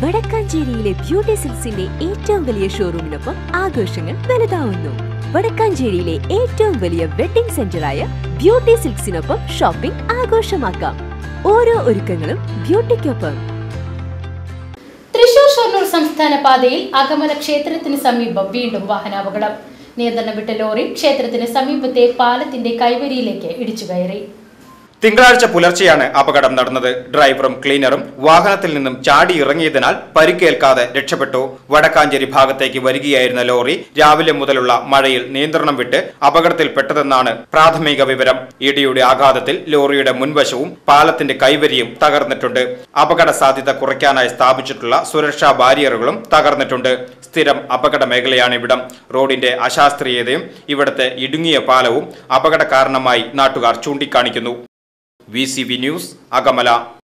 വടക്കാഞ്ചേരിയിലെ beauty സിൽക്സിന്റെ ഏറ്റവും വലിയ ഷോറൂമിനൊപ്പം ആഘോഷങ്ങൾ വലുതാവുന്നു. വടക്കാഞ്ചേരിയിലെ ഏറ്റവും വലിയ വെഡിംഗ് സെന്ററായ ബ്യൂട്ടി സിൽക്സിനൊപ്പം ഷോപ്പിംഗ് ആഘോഷമാക്കാം. ഓരോ ഒരുക്കങ്ങളും ബ്യൂട്ടിക്കൊപ്പം. തൃശൂർ ഷൊർണൂർ സംസ്ഥാന പാതയിൽ അകമല ക്ഷേത്രത്തിന് സമീപം വീണ്ടും വാഹനാപകടം. നിയന്ത്രണം വിട്ട ലോറി ക്ഷേത്രത്തിന് സമീപത്തെ പാലത്തിന്റെ കൈവരിയിലേക്ക് ഇടിച്ചു കയറി. തിങ്കളാഴ്ച പുലർച്ചെയാണ് അപകടം നടന്നത്. ഡ്രൈവറും ക്ലീനറും വാഹനത്തിൽ നിന്നും ചാടി ഇറങ്ങിയതിനാൽ പരിക്കേൽക്കാതെ രക്ഷപ്പെട്ടു. വടക്കാഞ്ചേരി ഭാഗത്തേക്ക് വരികയായിരുന്ന ലോറി രാവിലെ മുതലുള്ള മഴയിൽ നിയന്ത്രണം വിട്ട് അപകടത്തിൽപ്പെട്ടതെന്നാണ് പ്രാഥമിക വിവരം. ഇടിയുടെ ആഘാതത്തിൽ ലോറിയുടെ മുൻവശവും പാലത്തിന്റെ കൈവരിയും തകർന്നിട്ടുണ്ട്. അപകട സാധ്യത കുറയ്ക്കാനായി സ്ഥാപിച്ചിട്ടുള്ള സുരക്ഷാ ബാരിയറുകളും തകർന്നിട്ടുണ്ട്. സ്ഥിരം അപകട മേഖലയാണ് ഇവിടം. റോഡിന്റെ അശാസ്ത്രീയതയും ഇവിടത്തെ ഇടുങ്ങിയ പാലവും അപകട കാരണമായി നാട്ടുകാർ ചൂണ്ടിക്കാണിക്കുന്നു. VCV news, Akamala.